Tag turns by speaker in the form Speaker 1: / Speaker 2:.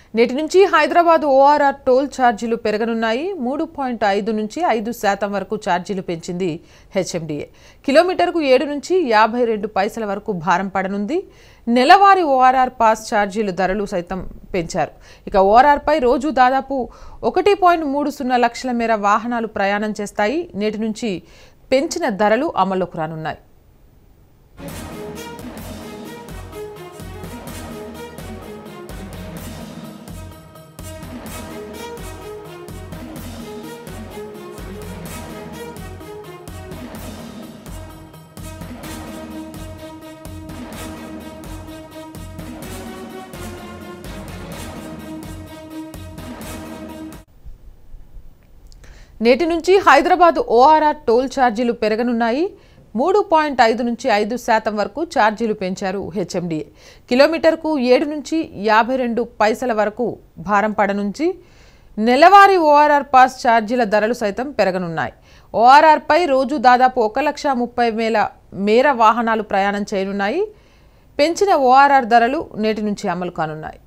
Speaker 1: నేటి నుంచి Hyderabad ORR toll ఛార్జీలు పెరగనున్నాయి. 3.5 నుంచి 5% వరకు ఛార్జీలు పెంచింది హెచ్ఎండిఏ. కిలోమీటర్కు 7 నుంచి 52 పైసల వరకు భారం పడనుంది. నెలవారీ ఓఆర్ఆర్ పాస్ ఛార్జీలు ధరలు సైతం పెంచారు. ఇక ఓఆర్ఆర్పై రోజు దాదాపు 1.30 లక్షల మేర వాహనాలు ప్రయాణం చేస్తాయి. నేటి నుంచి పెంచిన ధరలు అమల్లోకి రానున్నాయి. నేటి నుంచి హైదరాబాద్ ఓఆర్ఆర్ టోల్ ఛార్జీలు పెరగనున్నాయి. 3.5 నుంచి 5% వరకు ఛార్జీలు పెంచారు హెచ్ఎండిఏ. కిలోమీటర్కు 7 నుంచి 52 పైసల వరకు భారం పడనుంచి నెలవారీ ఓఆర్ఆర్ పాస్ ఛార్జీల ధరలు సైతం పెరగనున్నాయి. ఓఆర్ఆర్పై రోజు దాదాపు 1,30,000 మేర వాహనాలు ప్రయాణం చేయనున్నాయి. పెంచిన ఓఆర్ఆర్ ధరలు నేటి నుంచి అమలు కానున్నాయి.